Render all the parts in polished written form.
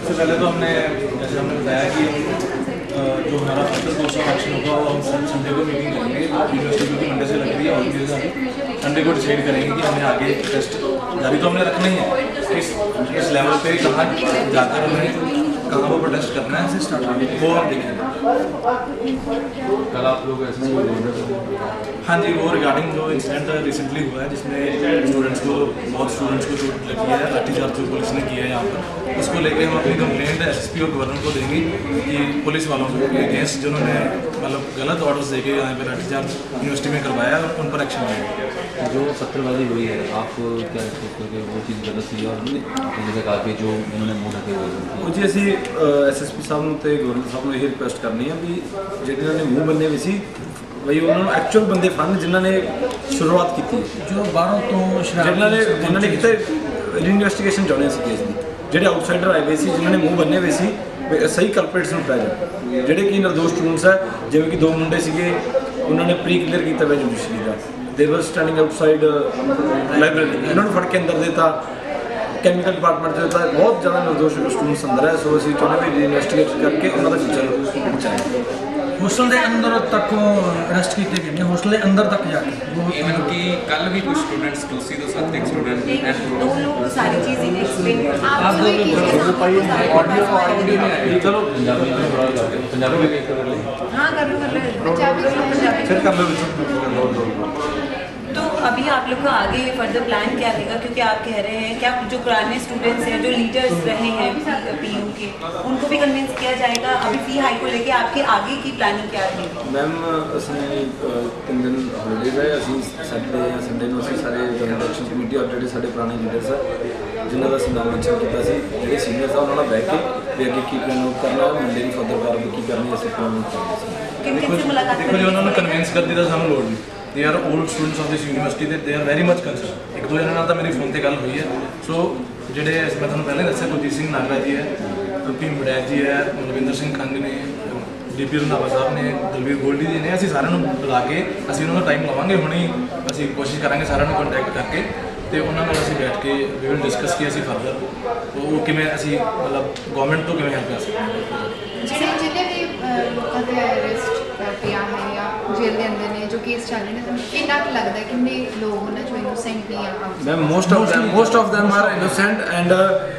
सबसे पहले तो हमने जैसे हमने बताया कि जो हमारा फर्दर कोर्स ऑफ एक्शन होगा वो हम संडे को मीटिंग करेंगे। यूनिवर्सिटी की मंडे से लग रही है और संडे को डिसाइड करेंगे कि हमें आगे टेस्ट जारी तो हमने रखना ही है, इस लेवल पे कहाँ जाकर हमें कहाँ वो प्रोटेस्ट करना है स्टार्ट वो आप देखेंगे। कल आप लोग ऐसे हाँ जी, वो रिगार्डिंग जो इंसिडेंट रिसेंटली हुआ है जिसमें बहुत स्टूडेंट्स को चोट लगी है, लाठीचार्ज जो पुलिस ने किया है यहाँ पर, उसको लेके हम अपनी कंप्लेंट एसएसपी और गवर्नर को देंगे कि पुलिस वालों के अगेंस्ट जिन्होंने मतलब गलत ऑर्डर्स देके यहाँ पे लाठीचार्ज यूनिवर्सिटी में करवाया है उन पर एक्शन लेंगे। जो पत्थरबाजी हुई है आप क्या सोचते हो कि वो चीज़ गलत थी और अपनी जगह काफ़ी जो उन्होंने मुँह ढके हुए जी ਅਸੀਂ ਐਸਐਸਪੀ ਸਾਹਿਬ ਨੂੰ ਤੇ ਗਵਰਨਰ ਸਾਹਿਬ ਨੂੰ ਇਹ ਰਿਕੁਐਸਟ ਕਰਨੀ ਹੈ ਵੀ ਜਿਹੜੇ ਨੇ ਮੂੰਹ ਬੰਨੇ ਵੀ ਸੀ ਬਈ ਉਹਨਾਂ ਨੂੰ ਐਕਚੁਅਲ ਬੰਦੇ ਫੜਨ ਜਿਨ੍ਹਾਂ ਨੇ ਸ਼ੁਰੂਆਤ ਕੀਤੀ ਜੋ ਬਾਹਰੋਂ ਤੋਂ ਜਿਨ੍ਹਾਂ ਨੇ ਕਿਤੇ ਇਨਵੈਸਟੀਗੇਸ਼ਨ ਚਾਹੁੰਦੇ ਸੀ ਕੇਸ ਦੀ, ਜਿਹੜੇ ਆਊਟਸਾਈਡਰ ਆਏ ਹੋਏ ਸੀ ਜਿਨ੍ਹਾਂ ਨੇ ਮੂੰਹ ਬੰਨੇ ਹੋਏ ਸੀ ਸਹੀ ਕਲਪਰੇਟਸ ਨੂੰ ਪੈ ਜਾਣ, ਜਿਹੜੇ ਕਿ ਨਿਰਦੋਸ਼ ਸਟੂਡੈਂਟਸ ਹੈ ਜਿਵੇਂ ਕਿ 2 ਮੁੰਡੇ ਸੀਗੇ ਉਹਨਾਂ ਨੇ ਪ੍ਰੀ ਕਲੀਅਰ ਕੀਤਾ ਹੋਇਆ ਜੁਡੀਸ਼ਰੀ ਦਾ, ਦੇ ਵਰ ਸਟੈਂਡਿੰਗ ਆਊਟਸਾਈਡ ਲਾਇਬ੍ਰੇਰੀ, ਇਹਨਾਂ ਨੂੰ ਫੜ ਕੇ ਅੰਦਰ ਦੇਤਾ ਕੈਮੀਕਲ ਡਿਪਾਰਟਮੈਂਟ ਦੇ ਤਾਂ ਬਹੁਤ ਜ਼ਿਆਦਾ ਨਿਰਦੋਸ਼ ਸਟੂਡੈਂਟਸ ਅੰਦਰ ਹੈ। ਸੋ ਅਸੀਂ ਚਾਹੁੰਦੇ ਵੀ ਇਨਵੈਸਟੀਗੇਟ ਕਰਕੇ ਉਹਨਾਂ ਦਾ ਫਿਊਚਰ ਬਚਾਏ। ਹੋਸਟਲ ਦੇ ਅੰਦਰ ਤੱਕ ਅਰੈਸਟ ਕੀਤੇ ਗਏ ਨੇ, ਹੋਸਟਲ ਦੇ ਅੰਦਰ ਤੱਕ ਜਾ ਕੇ इवन कि कल भी कुछ स्टूडेंट्स दूसरी तो साथ एक स्टूडेंट दो लोग सारी चीज़ें एक्सप्लेन चलो पंजाबी में कर ले हाँ कर लो फिर कर लो। तो अभी आप लोग का आगे फर्दर प्लान क्या रहेगा, क्योंकि आप कह रहे हैं क्या जो पुराने स्टूडेंट्स हैं जो लीडर्स रहे हैं पीयू के उनको भी कन्विंस किया जाएगा, अभी फी हाई को लेके आपके आगे की प्लानिंग क्या रहेगी? मैम ਅਸੀਂ 3 ਦਿਨ ਹੌਲੀਡੇਜ਼ ਹੈ, ਅਸੀਂ ਸੈਟਰਡੇ ਜਾਂ ਸੰਡੇ ਨੂੰ ਅਸੀਂ ਸਾਰੇ ਜਨਰਲ ਐਕਸ਼ਨ ਕਮੇਟੀ ਔਰ ਜਿਹੜੇ ਸਾਡੇ ਪੁਰਾਣੇ ਲੀਡਰਸ ਹੈ ਜਿਨ੍ਹਾਂ ਦਾ ਅਸੀਂ ਨਾਮ ਮੈਂਸ਼ਨ ਕੀਤਾ ਸੀ, ਜਿਹੜੇ ਸੀਨੀਅਰਸ ਆ ਉਹਨਾਂ ਨਾਲ ਬੈਠ ਕੇ ਵੀ ਅੱਗੇ ਕੀ ਪਲਾਨ ਆਊਟ ਕਰਨਾ ਹੈ, ਮੰਡੇ ਦੀ ਫਰਦਰ ਕਾਰਵਾਈ ਕੀ ਕਰਨੀ ਅਸੀਂ ਪਲਾਨ ਆਊਟ ਕਰਨਾ ਸੀ। देखो जी उन्होंने कन्विंस कर दी सानू लोड़ नहीं, they are old students of this university, they are very much concern. एक दो जन नाल मेरी फोन पर गल हुई है। सो ਜਿਹੜੇ मैं ਤੁਹਾਨੂੰ ਪਹਿਲਾਂ ਦੱਸਿਆ ਕੁਲਜੀਤ ਸਿੰਘ ਨਾਗਰਾ ਜੀ ਹੈ, ਭੀਮ ਬੜੈਚ ਜੀ ਹੈ, ਮਨਵਿੰਦਰ ਸਿੰਘ ਕੰਗ ਨੇ, ਡੀਪੀ ਰੰਧਾਵਾ ਸਾਹਿਬ ਨੇ, ਦਲਵੀਰ ਗੋਲਡੀ ਜੀ ਨੇ, ਅਸੀਂ ਸਾਰਿਆਂ ਨੂੰ ਬੁਲਾ ਕੇ ਅਸੀਂ ਉਹਨਾਂ ਦਾ ਟਾਈਮ ਲਵਾਂਗੇ। ਹੁਣੇ ਅਸੀਂ ਕੋਸ਼ਿਸ਼ ਕਰਾਂਗੇ ਸਾਰਿਆਂ ਨੂੰ ਕੰਟੈਕਟ ਕਰਕੇ ਤੇ ਉਹਨਾਂ ਨਾਲ ਅਸੀਂ ਬੈਠ ਕੇ ਵੀ ਵਿਲ ਡਿਸਕਸ ਕੀ ਅਸੀਂ ਫਰਦਰ ਉਹ ਕਿਵੇਂ ਅਸੀਂ ਮਤਲਬ ਗਵਰਨਮੈਂਟ ਤੋਂ ਕਿਵੇਂ ਹੈਲਪ ਕਰ ਸਕਦੇ ਹਾਂ। ਜਿਹੜੇ ਜਿੰਨੇ ਵੀ ਲੋਕਾਂ ਦੇ ਅਰੈਸਟ ਪਿਆ ਹੈ ਜਾਂ ਜੇਲ੍ਹ ਦੇ ਅੰਦਰ ਨੇ ਜੋ ਕੇਸ ਚੱਲ ਰਹੇ ਨੇ, ਕਿੰਨਾ ਕੁ ਲੱਗਦਾ ਕਿੰਨੇ ਲੋਕ ਉਹਨਾਂ ਚੋਂ ਇਨੋਸੈਂਟ ਵੀ ਆ? Ma'am most of them are innocent and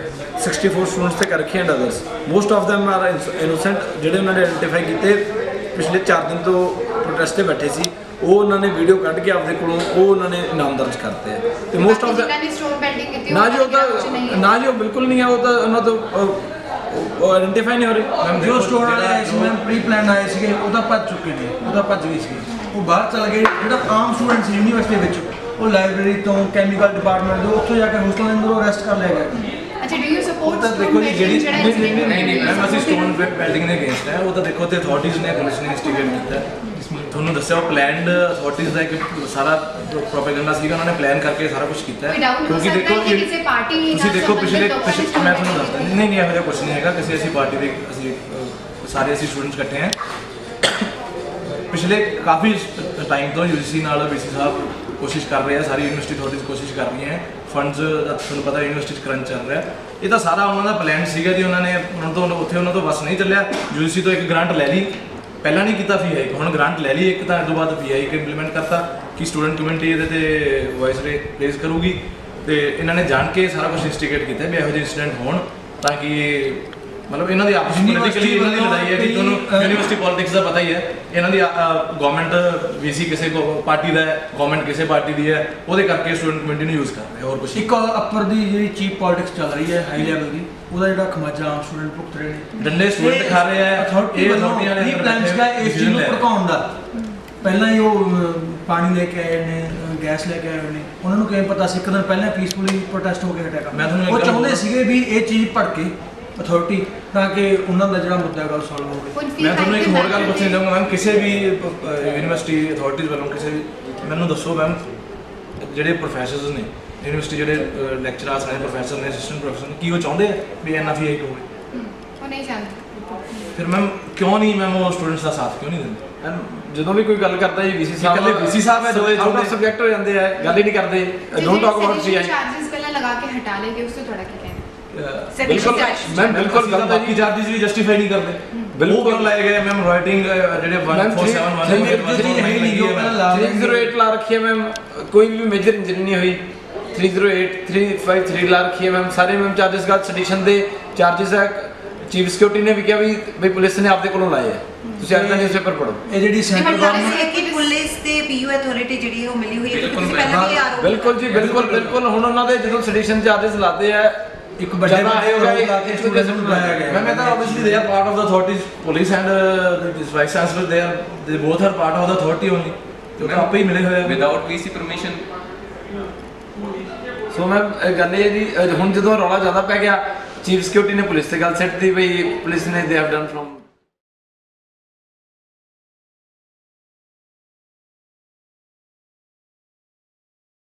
64 students ਤੇ ਕਰ ਰੱਖੇ and others most of them are innocent। ਜਿਹੜੇ ਉਹਨਾਂ ਨੇ ਆਇਡੈਂਟੀਫਾਈ ਕੀਤੇ ਪਿਛਲੇ 4 ਦਿਨ ਤੋਂ ਪ੍ਰੋਟੈਸਟ ਤੇ ਬੈਠੇ ਸੀ, ਉਹ ਉਹਨਾਂ ਨੇ ਵੀਡੀਓ ਕੱਢ ਕੇ ਆਪਦੇ ਕੋਲੋਂ ਉਹ ਉਹਨਾਂ ਨੇ ਨਾਮ ਦਰਜ ਕਰਤੇ ਹੈ ਤੇ ਮੋਸਟ ਆਫ ਜਿਨ੍ਹਾਂ ਨੇ ਸਟੋਰ ਬਿਲਡਿੰਗ ਕੀਤੀ ਨਾ ਜੀ ਉਹ ਤਾਂ ਨਾ ਜੀ ਉਹ ਬਿਲਕੁਲ ਨਹੀਂ ਹੈ, ਉਹ ਤਾਂ ਉਹਨਾਂ ਤੋਂ ਆਇਡੈਂਟੀਫਾਈ ਨਹੀਂ ਹੋ ਰਹੀ। ਜੋ ਸਟੋਰ ਵਾਲੇ ਆਏ ਸੀ ਮੈਮ ਪ੍ਰੀ ਪਲਾਨ ਆਏ ਸੀਗੇ ਉਹ ਤਾਂ ਭੱਜ ਚੁੱਕੇ ਨੇ, ਉਹ ਤਾਂ ਭੱਜ ਗਏ ਸੀ, ਉਹ ਬਾਹਰ ਚਲ ਗਏ। ਜਿਹੜਾ ਆਮ ਸਟੂਡੈਂਟ ਸੀ ਯੂਨੀਵਰਸਿਟੀ ਵਿੱਚ ਉਹ ਲਾਇਬ੍ਰੇਰੀ ਤੋਂ ਕੈਮੀਕਲ ਡਿਪਾਰਟਮੈਂਟ ਤੋਂ ਉੱਥੋਂ ਜਾ ਕੇ ਹੋਸਟਲ ਦੇ ਅੰਦਰ ਅਰੈਸਟ ਕਰ ਲਿਆ ਗਿਆ। ਅੱਛਾ, ਡੂ ਯੂ ਸਪੋਰਟ? ਤਾਂ ਦੇਖੋ ਜੀ ਜਿਹੜੀ ਨਹੀਂ ਮੈਮ ਅਸੀਂ ਸਟੋਨ ਬਿਲਡਿੰਗ ਦੇ ਅਗੇਂਸਟ ਹੈ, ਉਹ ਤਾਂ ਦੇਖੋ ਤੇ ਅਥਾਰਟੀਜ਼ ਨੇ ਪੁਲਿਸ ਨੇ ਇਨਵੈਸਟੀਗੇਟ ਕੀਤਾ। ਤੁਹਾਨੂੰ ਦੱਸਿਆ ਉਹ ਪਲਾਨਡ ਅਥਾਰਟੀਜ਼ ਦਾ ਇੱਕ ਸਾਰਾ ਪ੍ਰੋਪੇਗੈਂਡਾ ਸੀਗਾ, ਉਹਨਾਂ ਨੇ ਪਲਾਨ ਕਰਕੇ ਸਾਰਾ ਕੁਝ ਕੀਤਾ ਹੈ। ਕਿਉਂਕਿ ਦੇਖੋ ਕਿਸੇ ਪਾਰਟੀ ਤੁਸੀਂ ਦੇਖੋ ਪਿਛਲੇ ਮੈਂ ਤੁਹਾਨੂੰ ਦੱਸਦਾ ਨਹੀਂ ਇਹੋ ਜਿਹਾ ਕੁਝ ਨਹੀਂ ਹੈਗਾ, ਕਿਸੇ ਅਸੀਂ ਪਾਰਟੀ ਦੇ ਅਸੀਂ ਸਾਰੇ ਅਸੀਂ ਸਟੂਡੈਂਟਸ ਇਕੱਠੇ ਹਾਂ। ਪਿਛਲੇ ਕਾਫੀ ਟਾਈਮ ਤੋਂ ਯੂਜੀਸੀ ਨਾਲ ਵੀਸੀ ਸਾਹਿਬ ਕੋਸ਼ਿਸ਼ ਕਰ ਰਹੇ ਆ, ਸਾਰੀ ਯੂਨੀਵਰਸਿਟੀ ਅਥਾਰਟੀਜ਼ ਕੋਸ਼ਿਸ਼ ਕਰ ਰਹੀਆਂ ਹੈ। ਫੰਡਸ ਤੁਹਾਨੂੰ ਪਤਾ ਯੂਨੀਵਰਸਿਟੀ 'ਚ ਕਰੰਚ ਚੱਲ ਰਿਹਾ, ਇਹ ਤਾਂ ਸਾਰਾ ਉਹਨਾਂ ਦਾ ਪਲਾਨ ਸੀਗਾ ਜੀ। ਉਹਨਾਂ ਨੇ ਉਹਨਾਂ ਤੋਂ ਬਸ ਨਹੀਂ ਚੱਲਿਆ, ਯੂਜੀਸੀ ਤੋਂ ਇੱਕ ਗ੍ਰਾਂਟ ਲੈ ਲਈ, ਪਹਿਲਾਂ ਨਹੀਂ ਕੀਤਾ ਫੀ ਹਾਈਕ, ਹੁਣ ਗ੍ਰਾਂਟ ਲੈ ਲਈ ਇੱਕ ਤਾਂ ਇਸ ਤੋਂ ਬਾਅਦ ਫੀ ਹਾਈਕ ਇੰਪਲੀਮੈਂਟ ਕਰਤਾ ਕਿ ਸਟੂਡੈਂਟ ਕਮਿਊਨਿਟੀ ਇਹਦੇ ਤੇ ਵੌਇਸ ਰੇਜ਼ ਕਰੂਗੀ ਤੇ ਇਹਨਾਂ ਨੇ ਜਾਣ ਕੇ ਸਾਰਾ ਕੁਝ ਇਨਸਟੀਗੇਟ ਕੀਤਾ ਵੀ ਇਹੋ ਜਿਹੇ ਇੰਸੀਡੈਂਟ ਹੋਣ ਤਾਂ ਕਿ ਮਤਲਬ ਇਹਨਾਂ ਦੀ ਆਪਸ ਵਿੱਚ ਪੋਲੀਟੀਕਲੀ ਇਹਨਾਂ ਦੀ ਲੜਾਈ ਹੈ ਕਿ ਤੁਹਾਨੂੰ ਯੂਨੀਵਰਸਿਟੀ ਪੋਲਿਟਿਕਸ ਦਾ ਪਤਾ ਹੀ ਹੈ। ਇਹਨਾਂ ਦੀ ਗਵਰਨਮੈਂਟ ਵੀਸੀ ਕਿਸੇ ਪਾਰਟੀ ਦਾ ਹੈ, ਗਵਰਨਮੈਂਟ ਕਿਸੇ ਪਾਰਟੀ ਦੀ ਹੈ, ਉਹਦੇ ਕਰਕੇ ਸਟੂਡੈਂਟ ਕਮਿਊਨਿਟੀ ਨੂੰ ਯੂਜ਼ ਕਰ ਰਹੇ ਹੋਰ ਕੁਝ। ਇੱਕ ਅੱਪਰ ਦੀ ਜਿਹੜੀ ਚੀਪ ਪੋਲਿਟਿਕਸ ਚੱਲ ਰਹੀ ਹੈ ਹਾਈ ਲੈਵਲ ਦੀ, ਉਹਦਾ ਜਿਹੜਾ ਖਮਾਜਾ ਆਮ ਸਟੂਡੈਂਟ ਭੁਗਤ ਰਹੇ ਨੇ, ਡੰਡੇ ਸਟੂਡੈਂਟ ਖਾ ਰਹੇ ਆ। ਅਥਾਰਟੀ ਵਾਲਿਆਂ ਨੇ ਪਲਾਨ ਸੀਗਾ ਇਸ ਚੀਜ਼ ਨੂੰ ਭੜਕਾਉਣ ਦਾ। ਪਹਿਲਾਂ ਹੀ ਉਹ ਪਾਣੀ ਲੈ ਕੇ ਆਏ ਨੇ, ਗੈਸ ਲੈ ਕੇ ਆਏ ਨੇ, ਉਹਨਾਂ ਨੂੰ ਕਿਵੇਂ ਪਤਾ ਸੀ? ਇੱਕ ਦਿਨ ਪਹਿਲਾਂ ਪੀਸਫੁਲੀ ਪ੍ਰੋਟੈਸਟ ਹੋ ਕੇ ਹਟਿਆ। ਉਹ ਚਾਹੁੰਦੇ ਸੀਗੇ ਵੀ ਇਹ ਚੀਜ਼ ਭੜਕੇ ਅਥਾਰਟੀ ਤਾਂ ਕਿ ਉਹਨਾਂ ਦਾ ਜਿਹੜਾ ਮੁੱਦਾ ਗੱਲ ਸੋਲਵ ਹੋਵੇ। ਮੈਂ ਤੁਹਾਨੂੰ ਇੱਕ ਹੋਰ ਗੱਲ ਪੁੱਛਣੀ ਚਾਹੂੰਗਾ ਮੈਮ, ਕਿਸੇ ਵੀ ਯੂਨੀਵਰਸਿਟੀ ਅਥਾਰਟੀਜ਼ ਵੱਲੋਂ ਕਿਸੇ ਵੀ ਮੈਨੂੰ ਦੱਸੋ ਮੈਮ, ਜਿਹੜੇ ਪ੍ਰੋਫੈਸਰਸ ਨੇ ਯੂਨੀਵਰਸਿਟੀ, ਜਿਹੜੇ ਲੈਕਚਰਰਸ ਨੇ, ਪ੍ਰੋਫੈਸਰ ਨੇ, ਅਸਿਸਟੈਂਟ ਪ੍ਰੋਫੈਸਰ ਨੇ, ਕੀ ਉਹ ਚਾਹੁੰਦੇ ਆ ਵੀ ਇੰਨਾ ਫੀ ਹਾਈਕ ਹੋਵੇ? ਉਹ ਨਹੀਂ ਚਾਹੁੰਦੇ। ਫਿਰ ਮੈਮ ਕਿਉਂ ਨਹੀਂ ਮੈਮ ਉਹ ਸਟੂਡੈਂਟਸ ਦਾ ਸਾਥ ਕਿਉਂ ਨਹੀਂ ਦਿੰਦੇ? ਜਦੋਂ ਵੀ ਕੋਈ ਗੱਲ ਕਰਦਾ ਜੀ ਵੀਸੀ ਸਾਹਿਬ ਹੈ ਜੋ ਆਊਟ ਆਫ ਸਬਜੈਕਟ ਹੋ ਜਾਂਦੇ ਆ, ਗੱਲ ਹੀ ਨਹੀਂ ਕਰਦੇ। Don't talk about see charges ਪਹਿਲਾਂ ਲਗਾ ਕੇ ਹਟਾ ਲੇਗੇ, ਉਸ ਤੋਂ ਥੋੜਾ ਕੀ ਕਹਿਣਾ? Sedition मैम बिल्कुल गलत है बाकी जी। चार्जेस भी जस्टिफाई नहीं करते बिल्कुल। वो क्यों लाए गए मैम राइटिंग ਜਿਹੜੇ 308 ला रखी है मैम, कोई भी मेजर इंजरी नहीं हुई। 308 353 ला रखी है मैम, सारे मैम चार्जेस का सडिशन ਦੇ ਚਾਰजेस है। चीफ सिक्योरिटी ने भी किया भी पुलिस ने आपके ਕੋਲੋਂ ਲਾਏ ਹੈ, ਤੁਸੀਂ ਅੱਜ ਦਾ ਨਿਊਜ਼ਪੇਪਰ ਪੜੋ। ਇਹ ਜਿਹੜੀ ਸੈਂਟਰ ਗਵਰਨਮੈਂਟ ਹੈ ਕਿ ਪੁਲਿਸ ਤੇ ਪੀਯੂ ਅਥਾਰਟੀ ਜਿਹੜੀ ਉਹ ਮਿਲੀ ਹੋਈ ਹੈ, ਤੁਸੀਂ ਪਹਿਲਾਂ ਵੀ ਆਰੋਪ ਬਿਲਕੁਲ ਜੀ ਬਿਲਕੁਲ ਬਿਲਕੁਲ। ਹੁਣ ਉਹਨਾਂ ਦੇ ਜਦੋਂ ਸਡੀਸ਼ਨ ਚਾਰजेस ਲਾਤੇ ਆ ਇੱਕ ਵੱਡੇ ਵੱਡੇ ਲਾ ਕੇ ਸਟੂਡੈਂਟਸ ਨੂੰ ਬੁਲਾਇਆ ਗਿਆ। ਮੈਂ ਤਾਂ obviously they are part of the authorities, police and this vice chancellor they both are part of the authority only, ਜੋ ਤਾਂ ਆਪੇ ਹੀ ਮਿਲੇ ਹੋਏ ਆ without VC permission. So ma'am ਗੱਲ ਇਹ ਜੀ ਹੁਣ ਜਦੋਂ ਰੌਲਾ ਜ਼ਿਆਦਾ ਪੈ ਗਿਆ, ਚੀਫ ਸਿਕਿਉਰਿਟੀ ਨੇ ਪੁਲਿਸ ਤੇ ਗੱਲ ਸਿੱਟਦੀ ਬਈ ਪੁਲਿਸ ਨੇ ਦੇ ਹੈਵ ਡਨ ਫਰਮ